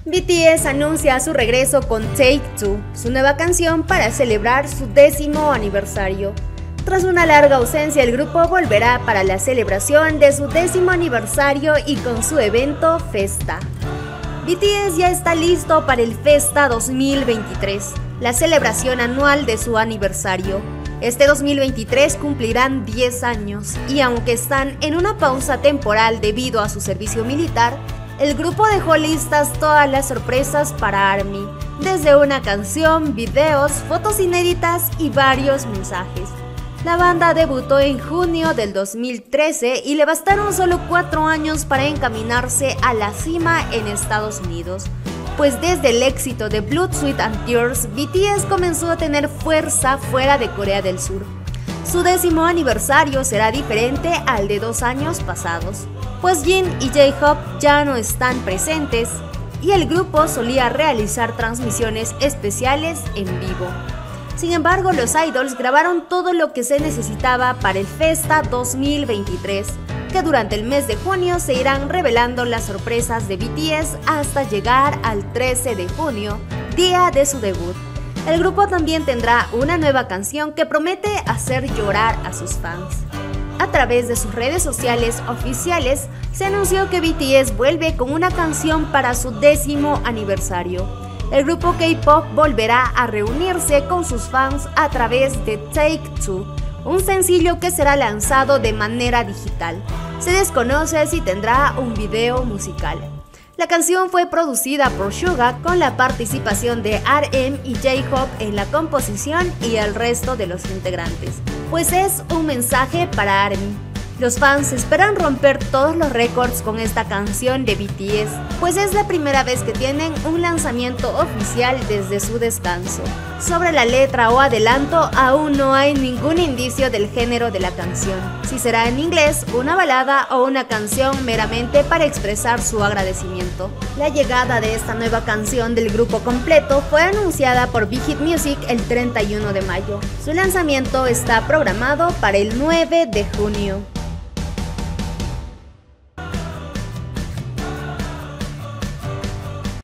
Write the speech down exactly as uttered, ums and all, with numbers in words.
B T S anuncia su regreso con Take Two, su nueva canción para celebrar su décimo aniversario. Tras una larga ausencia, el grupo volverá para la celebración de su décimo aniversario y con su evento Festa. B T S ya está listo para el Festa dos mil veintitrés, la celebración anual de su aniversario. Este dos mil veintitrés cumplirán diez años y aunque están en una pausa temporal debido a su servicio militar, el grupo dejó listas todas las sorpresas para ARMY, desde una canción, videos, fotos inéditas y varios mensajes. La banda debutó en junio del dos mil trece y le bastaron solo cuatro años para encaminarse a la cima en Estados Unidos, pues desde el éxito de Blood, Sweat and Tears, B T S comenzó a tener fuerza fuera de Corea del Sur. Su décimo aniversario será diferente al de dos años pasados, pues Jin y J-Hope ya no están presentes y el grupo solía realizar transmisiones especiales en vivo. Sin embargo, los idols grabaron todo lo que se necesitaba para el Festa dos mil veintitrés, que durante el mes de junio se irán revelando las sorpresas de B T S hasta llegar al trece de junio, día de su debut. El grupo también tendrá una nueva canción que promete hacer llorar a sus fans. A través de sus redes sociales oficiales, se anunció que B T S vuelve con una canción para su décimo aniversario. El grupo K-pop volverá a reunirse con sus fans a través de Take Two, un sencillo que será lanzado de manera digital. Se desconoce si tendrá un video musical. La canción fue producida por Suga con la participación de R M y J-Hope en la composición y el resto de los integrantes, pues es un mensaje para ARMY. Los fans esperan romper todos los récords con esta canción de B T S, pues es la primera vez que tienen un lanzamiento oficial desde su descanso. Sobre la letra o adelanto, aún no hay ningún indicio del género de la canción, si será en inglés, una balada o una canción meramente para expresar su agradecimiento. La llegada de esta nueva canción del grupo completo fue anunciada por Big Hit Music el treinta y uno de mayo. Su lanzamiento está programado para el nueve de junio.